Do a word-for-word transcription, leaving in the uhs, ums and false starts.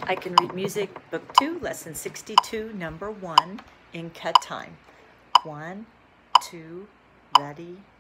I Can Read Music, Book two, Lesson sixty-two, Number one, in cut time. One, two, ready,